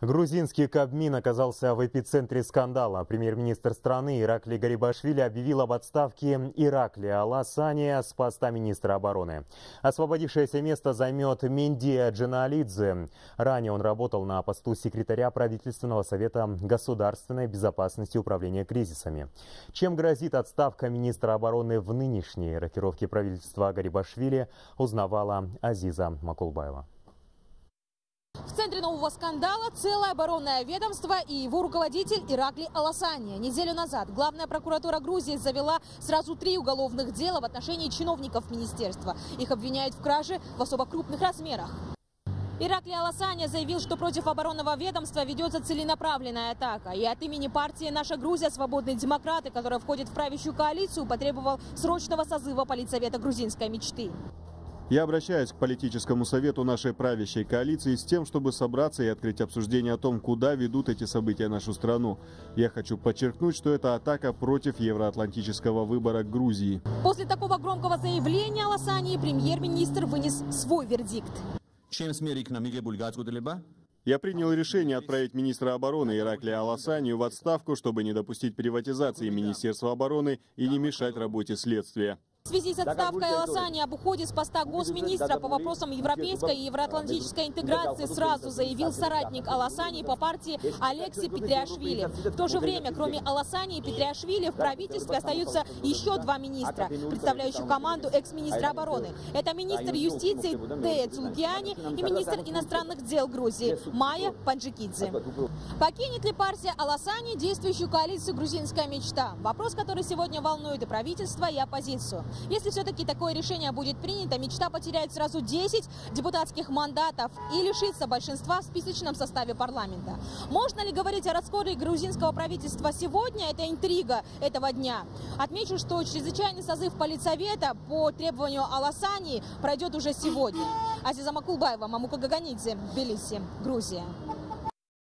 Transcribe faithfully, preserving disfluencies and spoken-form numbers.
Грузинский Кабмин оказался в эпицентре скандала. Премьер-министр страны Иракли Гарибашвили объявил об отставке Иракли Аласания с поста министра обороны. Освободившееся место займет Мендия Джаналидзе. Ранее он работал на посту секретаря правительственного совета государственной безопасности и управления кризисами. Чем грозит отставка министра обороны в нынешней рокировке правительства Гарибашвили, узнавала Азиза Макулбаева. В центре нового скандала целое оборонное ведомство и его руководитель Иракли Аласания. Неделю назад главная прокуратура Грузии завела сразу три уголовных дела в отношении чиновников министерства. Их обвиняют в краже в особо крупных размерах. Иракли Аласания заявил, что против оборонного ведомства ведется целенаправленная атака. И от имени партии «Наша Грузия. Свободные демократы», которая входит в правящую коалицию, потребовал срочного созыва политсовета грузинской мечты. Я обращаюсь к политическому совету нашей правящей коалиции с тем, чтобы собраться и открыть обсуждение о том, куда ведут эти события нашу страну. Я хочу подчеркнуть, что это атака против евроатлантического выбора Грузии. После такого громкого заявления Аласании премьер-министр вынес свой вердикт. Я принял решение отправить министра обороны Иракли Аласанию в отставку, чтобы не допустить приватизации Министерства обороны и не мешать работе следствия. В связи с отставкой Аласании об уходе с поста госминистра по вопросам европейской и евроатлантической интеграции сразу заявил соратник Аласании по партии Алекси Петриашвили. В то же время, кроме Аласании и Петриашвили, в правительстве остаются еще два министра, представляющих команду экс-министра обороны. Это министр юстиции Тея Цулукиани и министр иностранных дел Грузии Майя Панджикидзе. Покинет ли партия Аласании действующую коалицию «Грузинская мечта»? Вопрос, который сегодня волнует и правительство, и оппозицию. Если все-таки такое решение будет принято, мечта потеряет сразу десять депутатских мандатов и лишится большинства в списочном составе парламента. Можно ли говорить о расколе грузинского правительства сегодня? Это интрига этого дня. Отмечу, что чрезвычайный созыв политсовета по требованию Аласании пройдет уже сегодня. Азиза Макулбаева, Мамука Гаганидзе, Тбилиси, Грузия.